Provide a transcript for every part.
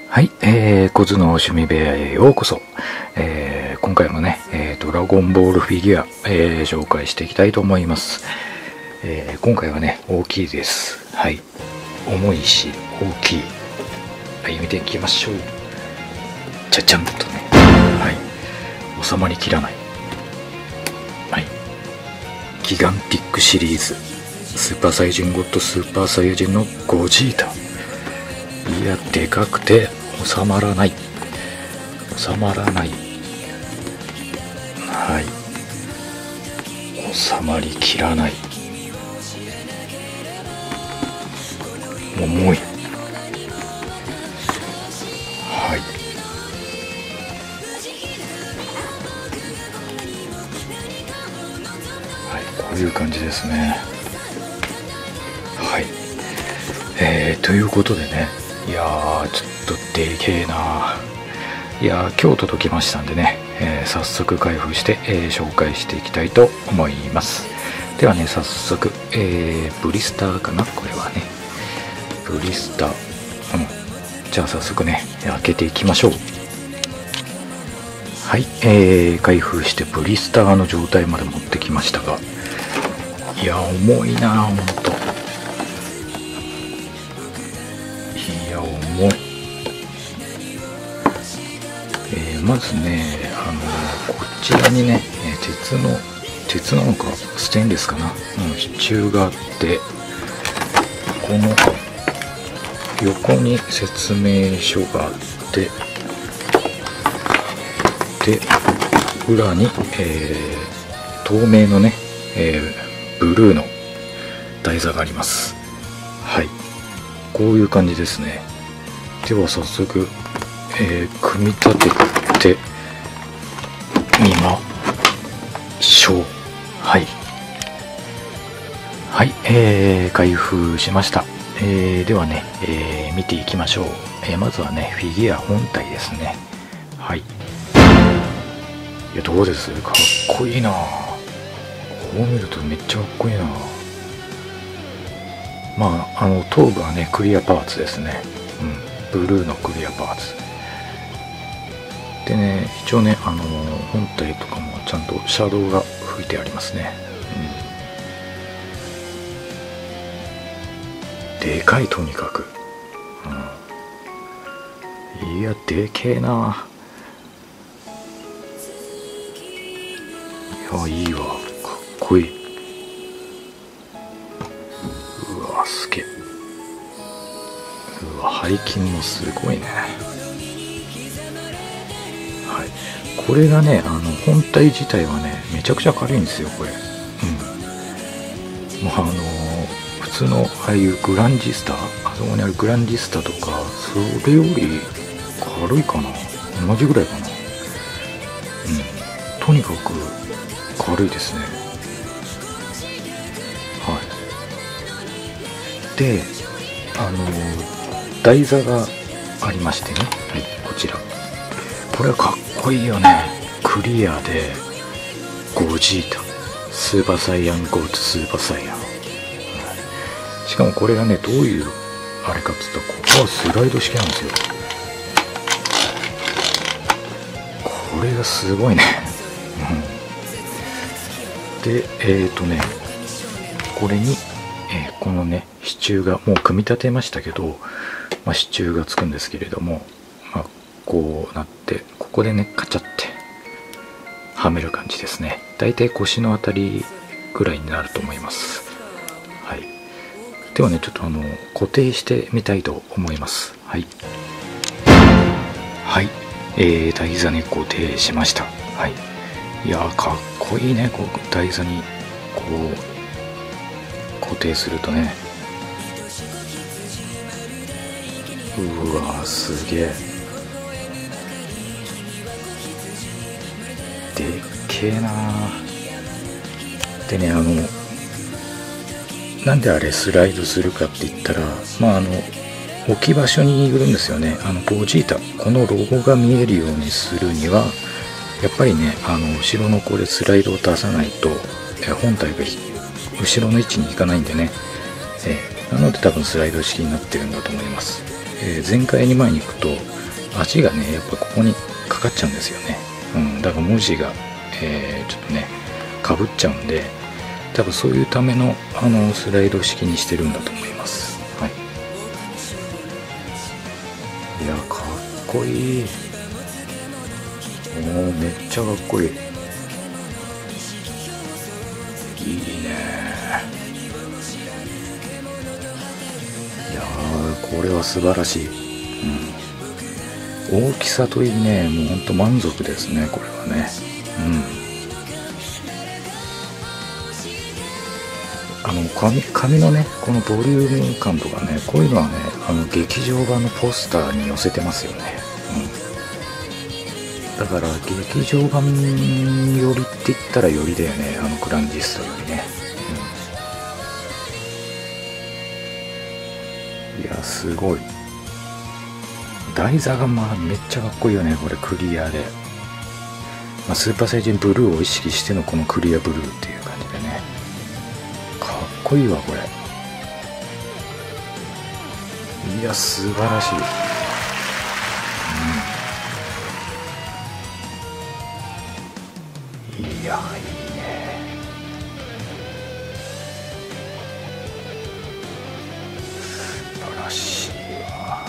はい、コズの趣味部屋へようこそ。今回もね、ドラゴンボールフィギュア、紹介していきたいと思います。今回はね、大きいです。はい。重いし、大きい。はい、見ていきましょう。ちゃちゃんとね。はい。収まりきらない。はい。ギガンティックシリーズ。スーパーサイジンゴッドスーパーサイヤ人のゴジータ。いや、でかくて収まらない。収まらない。はい。収まりきらない。重い。はい。はい、こういう感じですね。はい。ということでね。いやー、ちょっとでけえな。いやー、今日届きましたんでね、早速開封して、紹介していきたいと思います。ではね、早速、ブリスターかな、これはね。ブリスター。じゃあ早速ね、開けていきましょう。はい、開封してブリスターの状態まで持ってきましたが、いや、重いな、ほんと。いや、重い。まずね、こちらにね、鉄なのかステンレスかな、支柱があって、この横に説明書があって、で裏に、透明のね、ブルーの台座があります。はい、こういう感じですね。では早速、組み立ててみましょう。はい。はい、開封しました。ではね、見ていきましょう。まずはね、フィギュア本体ですね。はい。いや、どうです？かっこいいな。こう見るとめっちゃかっこいいな。まあ、頭部はね、クリアパーツですね。ブルーのクリアパーツ。でね、一応ね、本体とかもちゃんとシャドウが吹いてありますね。でかい、とにかく。いや、でけえな。いや、いいわ。かっこいい。うわ、すげえ。うわ、背筋もすごいね。はい。これがね、本体自体はね、めちゃくちゃ軽いんですよ、これ。もう普通のああいうグランジスタ、あそこにあるグランジスタとか、それより軽いかな。同じぐらいかな。とにかく軽いですね。はい。で、台座がありましてね。はい、こちら。これはかっこいいよね。クリアで、ゴジータ。スーパーサイヤンゴートスーパーサイヤン。しかもこれがね、どういうあれかっつったら、ここはスライド式なんですよ。これがすごいね。で、これに、このね、支柱がもう組み立てましたけど、支柱がつくんですけれども、こうなって、ここでね、カチャってはめる感じですね。だいたい腰のあたりぐらいになると思います。はい。ではね、ちょっと固定してみたいと思います。はい。はい。台座に固定しました。はい。いやー、かっこいいね。こう台座にこう固定するとね。うわー、すげえ。でっけえなー。でね、なんであれスライドするかって言ったら、置き場所によるんですよね。ゴジータ、このロゴが見えるようにするには、やっぱりね、後ろのこれスライドを出さないと、本体が後ろの位置に行かないんでね。なので多分スライド式になってるんだと思います。前回に前に行くと、 味がねやっぱここにかかっちゃうんですよね。だから文字が、ちょっとねかぶっちゃうんで、多分そういうためのスライド式にしてるんだと思います。はい。いやかっこいい。めっちゃかっこいい。いいね。いやこれは素晴らしい。大きさといいね、もうほんと満足ですね、これはね。紙のねこのボリューム感とかね、こういうのはね劇場版のポスターに寄せてますよね。だから劇場版よりって言ったらよりだよね、グランジストよりね。いやすごい。台座がめっちゃかっこいいよね、これクリアで。スーパーサイヤ人ブルーを意識してのこのクリアブルーっていう感じでね、かっこいいわこれ。いや素晴らしい。いやいいね。素晴らしいわ。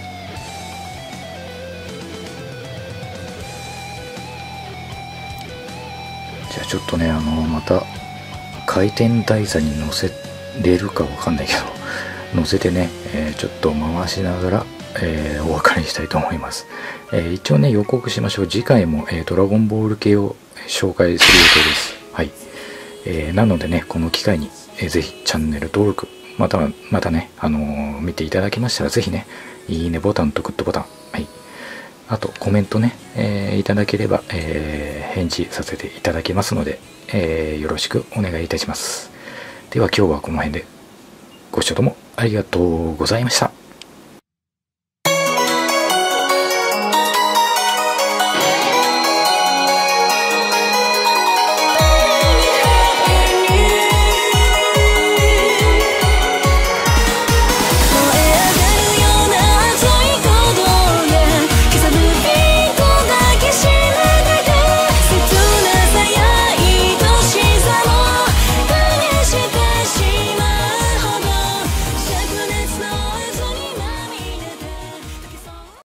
じゃあちょっとねまた回転台座に乗せれるかわかんないけど乗せてね、ちょっと回しながら、お別れにしたいと思います。一応ね予告しましょう。次回も、ドラゴンボール系を紹介する予定です。はい。なのでねこの機会に、ぜひチャンネル登録またね見ていただけましたらぜひねいいねボタンとグッドボタン、はい、あとコメントね、いただければ、返事させていただきますので、よろしくお願いいたします。では今日はこの辺でご視聴どうもありがとうございました。